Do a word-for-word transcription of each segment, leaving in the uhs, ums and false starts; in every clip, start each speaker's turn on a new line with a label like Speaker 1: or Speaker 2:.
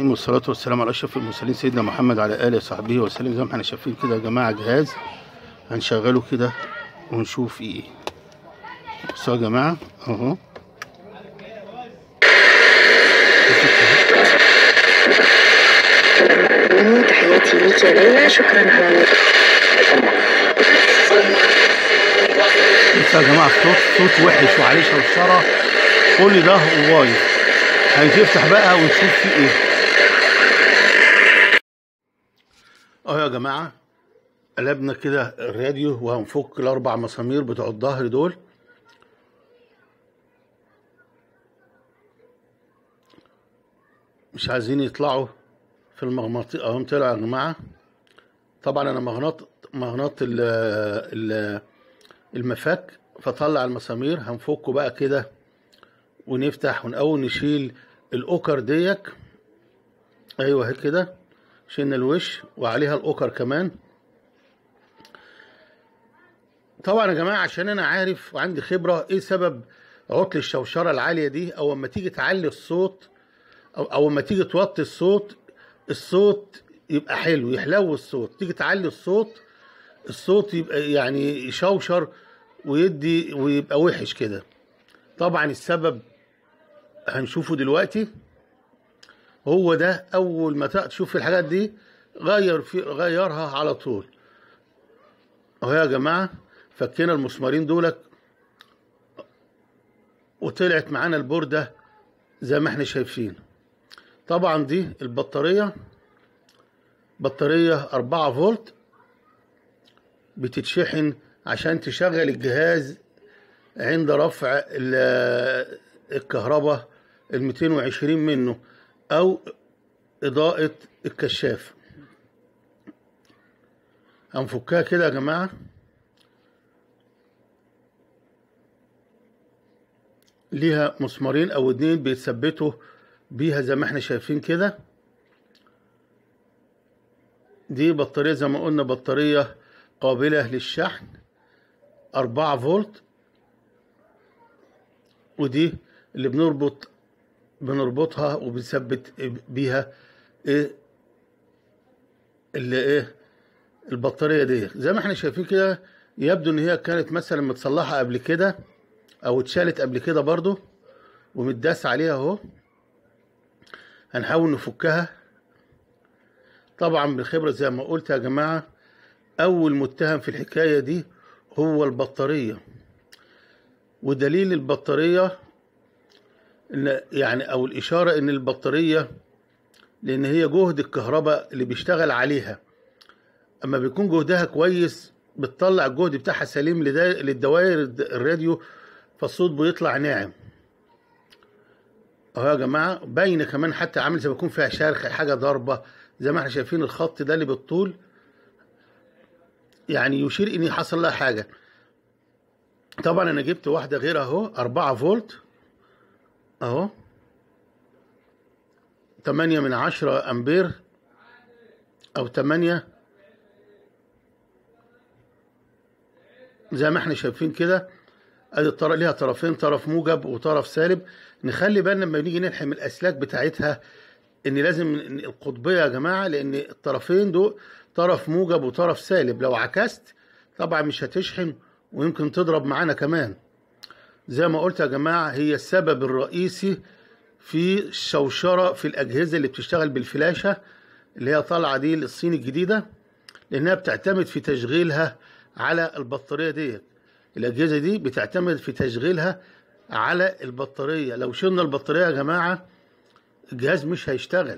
Speaker 1: الرحيم، والصلاة والسلام على أشرف المرسلين سيدنا محمد على آله وصحبه وسلم. زي ما احنا شايفين كده يا جماعة جهاز هنشغله كده ونشوف ايه. بصوا يا جماعة اهو،
Speaker 2: تحياتي ليك يا ليلى، شكرا على
Speaker 1: بصوا يا جماعة الصوت صوت وحش وعليه شوشرة، كل ده وبايظ. هنفتح بقى ونشوف فيه ايه. اهو يا جماعة قلبنا كده الراديو وهنفك الاربع مسامير بتوع الظهر دول. مش عايزين يطلعوا في المغناطيس اهم، طلعوا يا جماعة. طبعا انا مغناط مغناط المفك، فطلع المسامير. هنفكه بقى كده ونفتح ونقوم نشيل الاوكر ديك. ايوه هيك كده شلنا الوش وعليها الاوكر كمان. طبعا يا جماعه عشان انا عارف وعندي خبره ايه سبب عطل الشوشره العاليه دي، او اما تيجي تعلي الصوت او او اما تيجي توطي الصوت، الصوت يبقى حلو يحلو الصوت، تيجي تعلي الصوت الصوت يبقى يعني يشوشر ويدي ويبقى وحش كده. طبعا السبب هنشوفه دلوقتي. هو ده اول ما تشوف الحاجات دي غير في غيرها على طول. اهو يا جماعه فكينا المسمارين دولك وطلعت معانا البورده زي ما احنا شايفين. طبعا دي البطاريه، بطاريه أربعة فولت بتتشحن عشان تشغل الجهاز عند رفع الكهرباء ال مئتين وعشرين منه او اضاءة الكشاف. هنفكها كده يا جماعة. ليها مسمارين او اتنين بيتثبتوا بيها زي ما احنا شايفين كده. دي بطارية زي ما قلنا بطارية قابلة للشحن أربعة فولت، ودي اللي بنربط بنربطها وبنثبت بيها ايه اللي ايه البطاريه دي. زي ما احنا شايفين كده يبدو ان هي كانت مثلا متصلحه قبل كده او اتشالت قبل كده برضو ومتداس عليها اهو. هنحاول نفكها طبعا بالخبره زي ما قلت يا جماعه. اول متهم في الحكايه دي هو البطاريه، ودليل البطاريه إن يعني او الاشاره ان البطاريه لان هي جهد الكهرباء اللي بيشتغل عليها اما بيكون جهدها كويس بتطلع الجهد بتاعها سليم للدوائر الراديو، فالصوت بيطلع ناعم. اهو يا جماعه باينه كمان حتى عامل زي ما يكون فيها شرخ حاجه ضربه زي ما احنا شايفين. الخط ده اللي بالطول يعني يشير ان حصل لها حاجه. طبعا انا جبت واحده غيرها اهو أربعة فولت اهو تمانية من عشرة امبير او تمانية زي ما احنا شايفين كده. ادي الطرف ليها طرفين، طرف موجب وطرف سالب. نخلي بالنا لما نيجي نلحم الاسلاك بتاعتها ان لازم القطبيه يا جماعه، لان الطرفين دول طرف موجب وطرف سالب، لو عكست طبعا مش هتشحن ويمكن تضرب معانا كمان. زي ما قلت يا جماعه هي السبب الرئيسي في الشوشره في الاجهزه اللي بتشتغل بالفلاشه اللي هي طالعه دي الصين الجديده، لانها بتعتمد في تشغيلها على البطاريه دي. الاجهزه دي بتعتمد في تشغيلها على البطاريه. لو شلنا البطاريه يا جماعه الجهاز مش هيشتغل،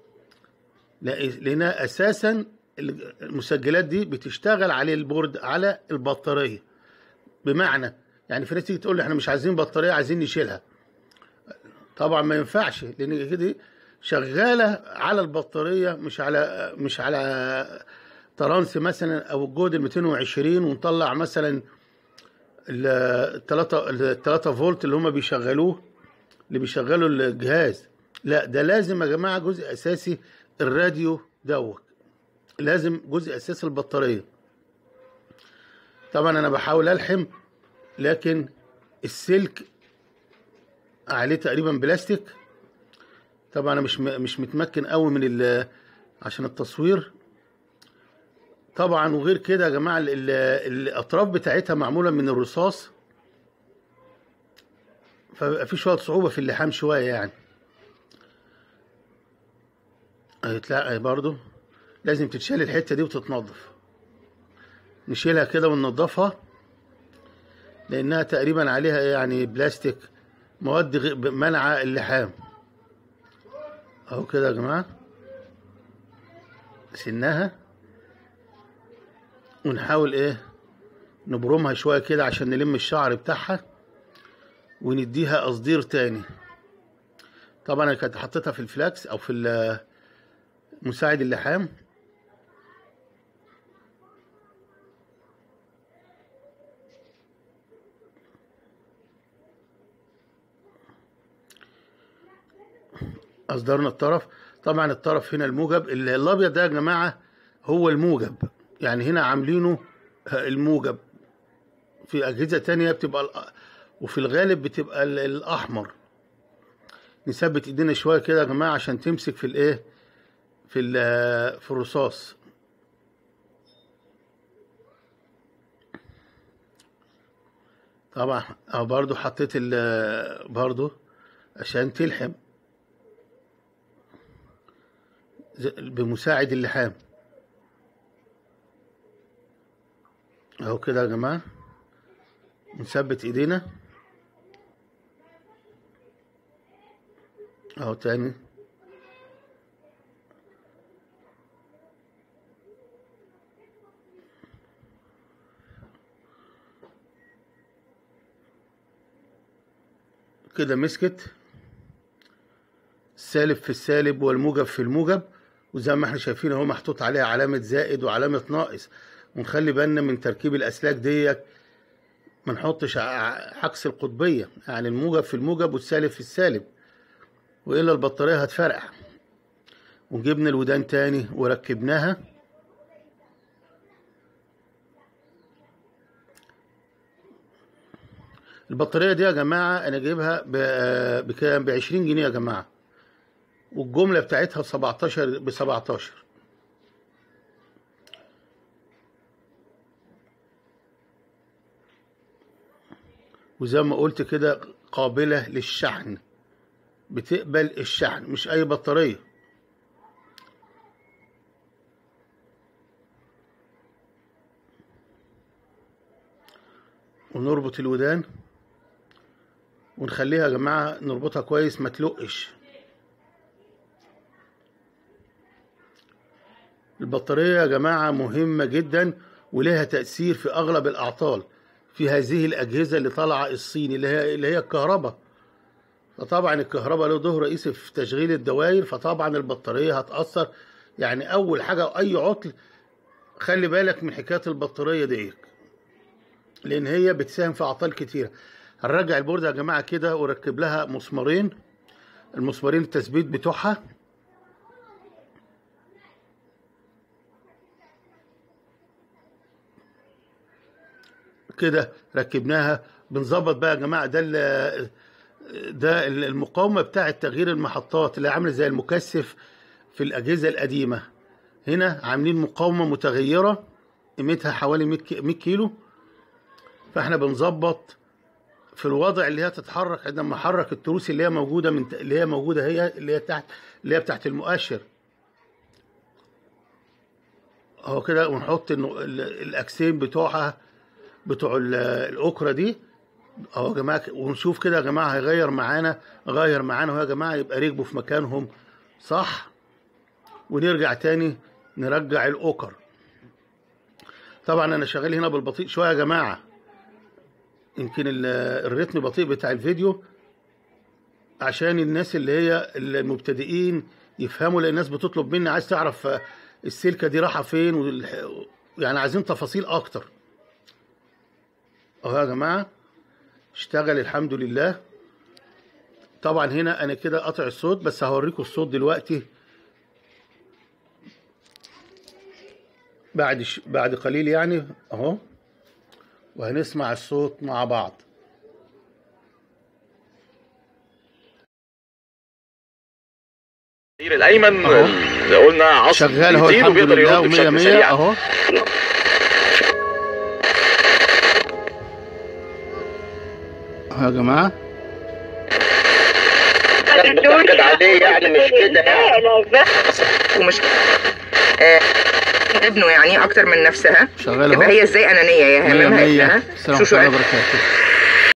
Speaker 1: لانها اساسا المسجلات دي بتشتغل على البورد على البطاريه. بمعنى يعني في ناس تيجي تقول لي احنا مش عايزين بطاريه عايزين نشيلها. طبعا ما ينفعش لان كده شغاله على البطاريه مش على مش على ترانس مثلا او الجهد ال مئتين وعشرين ونطلع مثلا الثلاثة الثلاثة فولت اللي هم بيشغلوه اللي بيشغلوا الجهاز. لا ده لازم يا جماعه جزء اساسي الراديو دوت، لازم جزء اساسي البطاريه. طبعا انا بحاول الحم لكن السلك عليه تقريبا بلاستيك طبعا انا مش مش متمكن قوي من ال عشان التصوير طبعا. وغير كده يا جماعه ال- ال- الاطراف بتاعتها معموله من الرصاص، فبيبقى في شويه صعوبه في اللحام شويه يعني. هيتلاقي برضو لازم تتشال الحته دي وتتنضف. نشيلها كده وننضفها لانها تقريبا عليها يعني بلاستيك، مواد غ- منع اللحام. اهو كده يا جماعه سناها، ونحاول ايه نبرمها شويه كده عشان نلم الشعر بتاعها ونديها قصدير تاني. طبعا انا كنت حطيتها في الفلاكس او في ال- مساعد اللحام. اصدرنا الطرف. طبعا الطرف هنا الموجب، ال- الابيض ده يا جماعه هو الموجب، يعني هنا عاملينه الموجب. في اجهزه تانية بتبقى الأ- وفي الغالب بتبقى ال- الاحمر. نثبت ايدينا شويه كده يا جماعه عشان تمسك في الايه في ال- في الرصاص. طبعا اه برضو حطيت ال برضو عشان تلحم ز- بمساعد اللحام. اهو كده يا جماعه نثبت ايدينا اهو تاني. كده مسكت السالب في السالب والموجب في الموجب، وزي ما احنا شايفين اهو محطوط عليها علامة زائد وعلامة ناقص. ونخلي بالنا من تركيب الأسلاك ديت، ما نحطش ع- عكس القطبية، يعني الموجب في الموجب والسالب في السالب، وإلا البطارية هتفرقع. وجبنا الودان تاني وركبناها. البطارية دي يا جماعة أنا جايبها ب- بكام؟ ب عشرين جنيه يا جماعة، والجملة بتاعتها سبعتاشر ب سبعتاشر. وزي ما قلت كده قابلة للشحن، بتقبل الشحن مش أي بطارية. ونربط الودان ونخليها يا جماعة نربطها كويس ما تلقش. البطارية يا جماعة مهمة جدا ولها تأثير في أغلب الأعطال في هذه الأجهزة اللي طالعة الصيني اللي هي اللي هي الكهرباء. فطبعا الكهرباء له دور رئيسي في تشغيل الدوائر، فطبعا البطارية هتأثر. يعني أول حاجة أي عطل خلي بالك من حكاية البطارية دي، لأن هي بتساهم في أعطال كتيرة. هنرجع البوردة يا جماعة كده وركب لها مسمارين، المسمارين التثبيت بتوعها. كده ركبناها. بنظبط بقى يا جماعه ده ال- ده المقاومه بتاعه تغيير المحطات اللي عامله زي المكثف في الاجهزه القديمه. هنا عاملين مقاومه متغيره قيمتها حوالي مية كيلو. فاحنا بنظبط في الوضع اللي هي تتحرك عندما احرك التروس اللي هي موجوده من اللي هي موجوده هي اللي هي تحت اللي هي بتاعت المؤشر اهو كده. ونحط النو- ال- الاكسين بتوعها بتوع ال- الاكره دي اهو يا جماعه. ونشوف كده يا جماعه هيغير معانا غير معانا اهو يا جماعه، يبقى ركبوا في مكانهم صح. ونرجع تاني نرجع الاوكر. طبعا انا شغال هنا بالبطيء شويه يا جماعه، يمكن ال- الريتم بطيء بتاع الفيديو عشان الناس اللي هي المبتدئين يفهموا، لان الناس بتطلب مني عايز تعرف السلكه دي رايحه فين والح- يعني عايزين تفاصيل اكتر. اهو يا جماعه اشتغل الحمد لله. طبعا هنا انا كده قاطع الصوت، بس هوريكم الصوت دلوقتي بعد ش... بعد قليل يعني اهو، وهنسمع الصوت مع بعض.
Speaker 3: الايمن اللي قلنا عصر
Speaker 1: شغال اهو الحمد لله ومية مية اهو. اهو يا جماعه
Speaker 4: بتأكد عليه يعني مش كده يعني ومش آه ابنه يعني اكتر من نفسها.
Speaker 1: شغاله
Speaker 4: يبقى هي ازاي انانيه يا همامها ابنها.
Speaker 1: السلام عليكم ورحمه الله وبركاته.